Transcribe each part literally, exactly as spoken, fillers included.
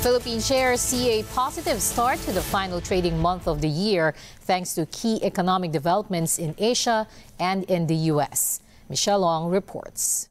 Philippine shares see a positive start to the final trading month of the year thanks to key economic developments in Asia and in the U S. Michelle Long reports.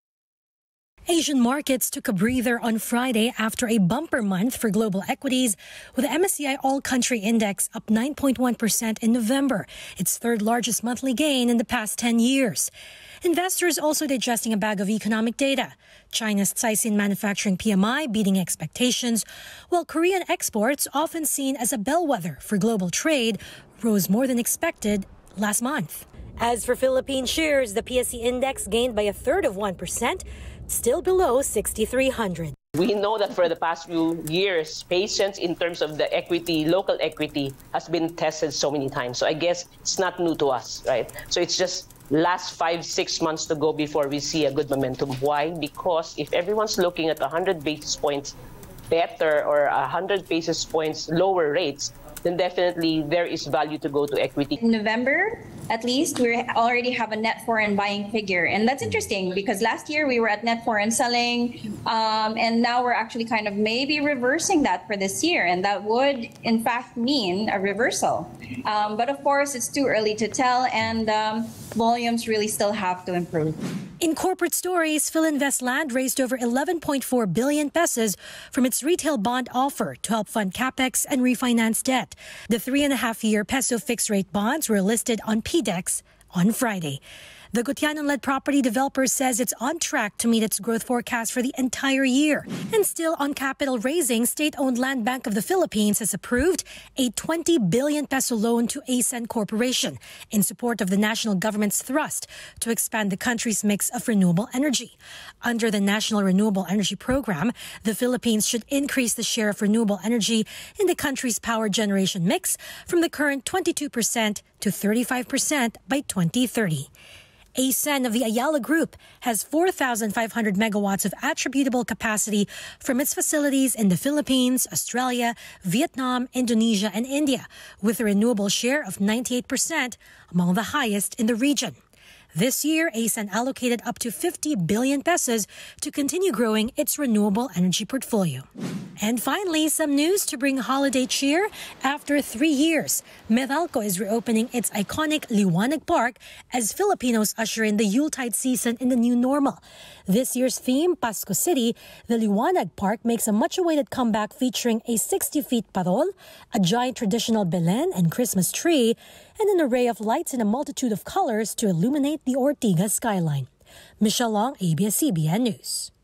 Asian markets took a breather on Friday after a bumper month for global equities, with the M S C I All-Country Index up nine point one percent in November, its third largest monthly gain in the past ten years. Investors also digesting a bag of economic data. China's Caixin manufacturing P M I beating expectations, while Korean exports, often seen as a bellwether for global trade, rose more than expected last month. As for Philippine shares, the P S E index gained by a third of one percent, still below sixty-three hundred. We know that for the past few years, patience in terms of the equity, local equity, has been tested so many times. So I guess it's not new to us, right? So it's just last five, six months to go before we see a good momentum. Why? Because if everyone's looking at one hundred basis points better or one hundred basis points lower rates, then definitely there is value to go to equity. In November, at least, we already have a net foreign buying figure. And that's interesting because last year we were at net foreign selling, um, and now we're actually kind of maybe reversing that for this year. And that would, in fact, mean a reversal. Um, but of course, it's too early to tell, and um, volumes really still have to improve. In corporate stories, Philinvestland raised over eleven point four billion pesos from its retail bond offer to help fund capex and refinance debt. The three and a half year peso fixed rate bonds were listed on P D E X on Friday. The Gutianon-led property developer says it's on track to meet its growth forecast for the entire year. And still on capital raising, state-owned Land Bank of the Philippines has approved a twenty billion peso loan to A S E N Corporation in support of the national government's thrust to expand the country's mix of renewable energy. Under the National Renewable Energy Program, the Philippines should increase the share of renewable energy in the country's power generation mix from the current twenty-two percent to thirty-five percent by twenty thirty. A S E N of the Ayala Group has four thousand five hundred megawatts of attributable capacity from its facilities in the Philippines, Australia, Vietnam, Indonesia, and India, with a renewable share of ninety-eight percent, among the highest in the region. This year, A S E N allocated up to fifty billion pesos to continue growing its renewable energy portfolio. And finally, some news to bring holiday cheer. After three years, Meralco is reopening its iconic Liwanag Park as Filipinos usher in the Yuletide season in the new normal. This year's theme, Pasko City, the Liwanag Park makes a much-awaited comeback featuring a sixty feet parol, a giant traditional Belen and Christmas tree, and an array of lights in a multitude of colors to illuminate the Ortigas skyline. Michelle Long, A B S C B N News.